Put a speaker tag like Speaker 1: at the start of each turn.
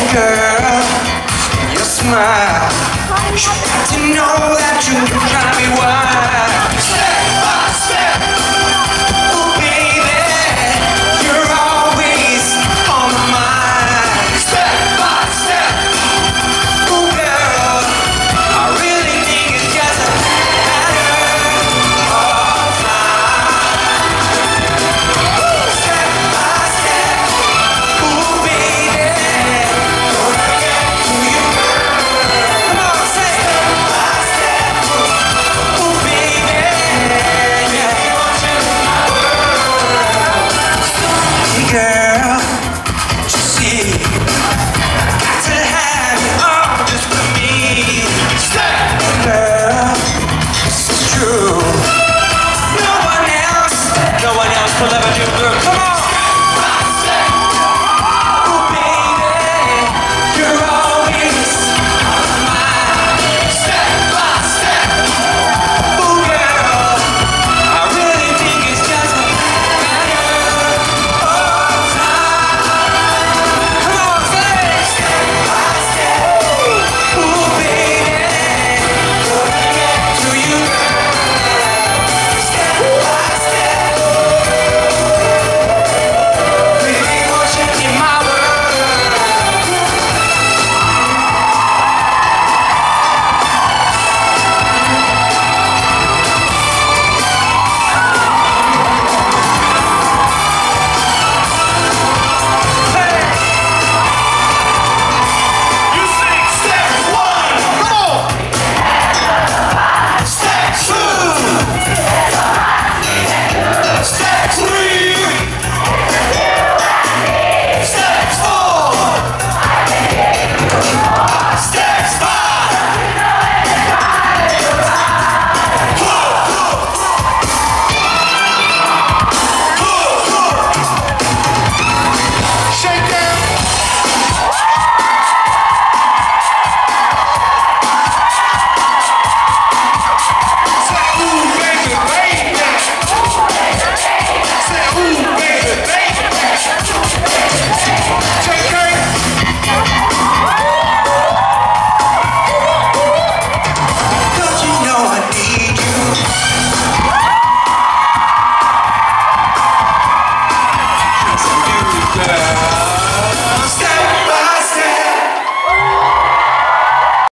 Speaker 1: girl, your smile, you got to know that you drive me wild. Step by step, oh baby, you're always on my mind. Step by step, oh girl, I really think it's just a matter of time. Step by step, oh baby, gonna get to you, girl. Come on, say step by step, oh baby, yeah, you want you in my world. Hey girl, don't you see, got to have it all just for me. Step, girl, this is true. No one else will ever do, girl. Come on.